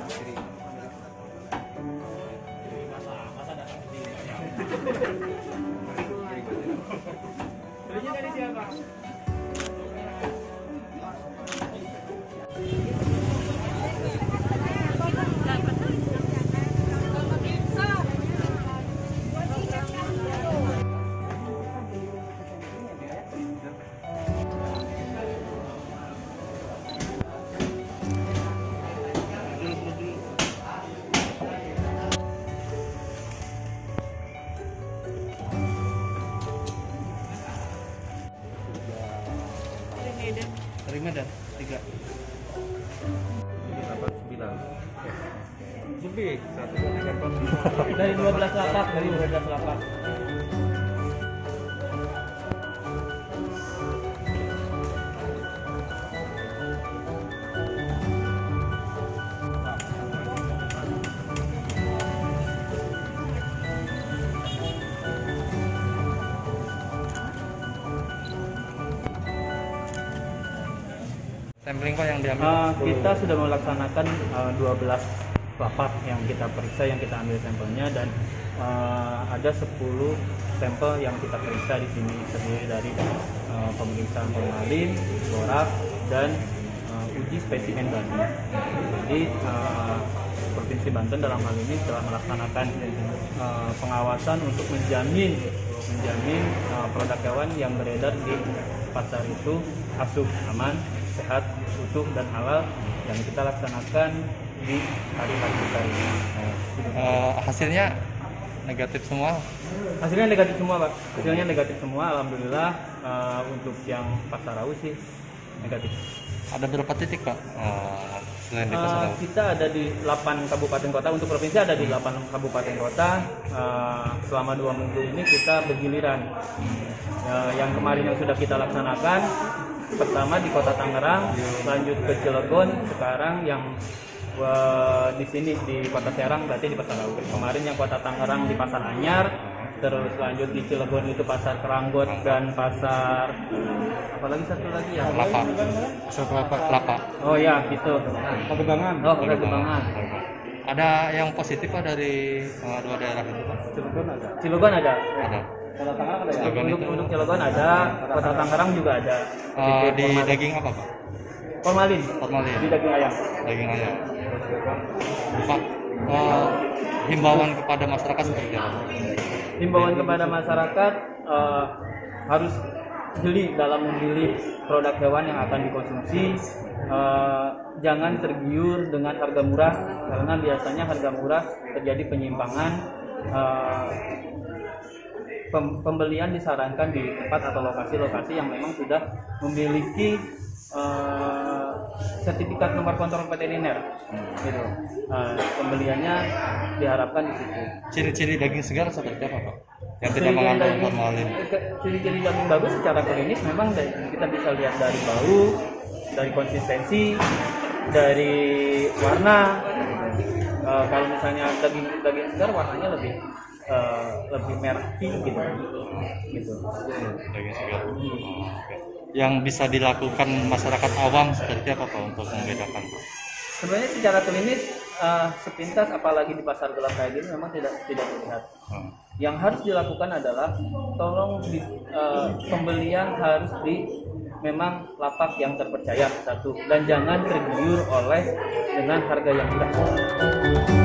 Belinya dari siapa? Terima dan 3 Dapat 9. lebih Dari 12 lapak, dari 12 lapak. sampling Pak yang diambil? Kita sudah melaksanakan 12 lapak yang kita periksa, yang kita ambil sampelnya, dan ada 10 sampel yang kita periksa di sini, terdiri dari pemeriksaan formalin, borak, dan uji spesimen babi. Jadi Provinsi Banten dalam hal ini telah melaksanakan pengawasan untuk menjamin produk hewan yang beredar di pasar itu asuh, aman, sehat, utuh, dan halal yang kita laksanakan di hari-hari kita ini. Hasilnya negatif semua? Hasilnya negatif semua, Pak. Hasilnya negatif semua, alhamdulillah. Untuk yang pasar Raus sih negatif. Ada berapa titik Pak selain di pasar Raus? Kita ada di 8 kabupaten kota. Untuk provinsi ada di 8 kabupaten kota. Selama 2 minggu ini kita bergiliran. Yang kemarin yang sudah kita laksanakan, pertama di kota Tangerang, lanjut ke Cilegon, sekarang yang di sini di kota Serang, berarti di pasar Raus. Kemarin yang kota Tangerang di pasar Anyar, terus lanjut di Cilegon itu pasar Keranggot dan pasar apalagi satu lagi ya, Lapa. oh ya gitu, Pagebangan. oh Pagebangan. Ada yang positif Pak dari dua daerah itu Pak? Cilegon ada. Ada. Kota Tangerang ada ya? Cilegon itu. Untuk Cilegon ada, kota Tangerang juga ada. Di daging apa Pak? Formalin. Formalin. Di daging ayam. Daging ayam. Pak, himbauan kepada masyarakat seperti apa? Himbauan kepada masyarakat harus jeli dalam memilih produk hewan yang akan dikonsumsi. Jangan tergiur dengan harga murah, karena biasanya harga murah terjadi penyimpangan. Pembelian disarankan di tempat atau lokasi-lokasi yang memang sudah memiliki sertifikat nomor kontrol veteriner. Gitu. Pembeliannya diharapkan di situ. Ciri-ciri daging segar seperti apa Pak? Yang tidak mengandung formalin. Ciri-ciri daging bagus secara klinis memang kita bisa lihat dari bau, dari konsistensi, dari warna. Kalau misalnya daging segar warnanya lebih merah pink gitu. Daging segar. Yang bisa dilakukan masyarakat awam seperti apa Pak untuk membedakan? Sebenarnya secara klinis sepintas, apalagi di pasar gelap kayak gini, memang tidak terlihat. Yang harus dilakukan adalah tolong pembelian harus di memang lapak yang terpercaya, satu, dan jangan tergiur oleh dengan harga yang murah.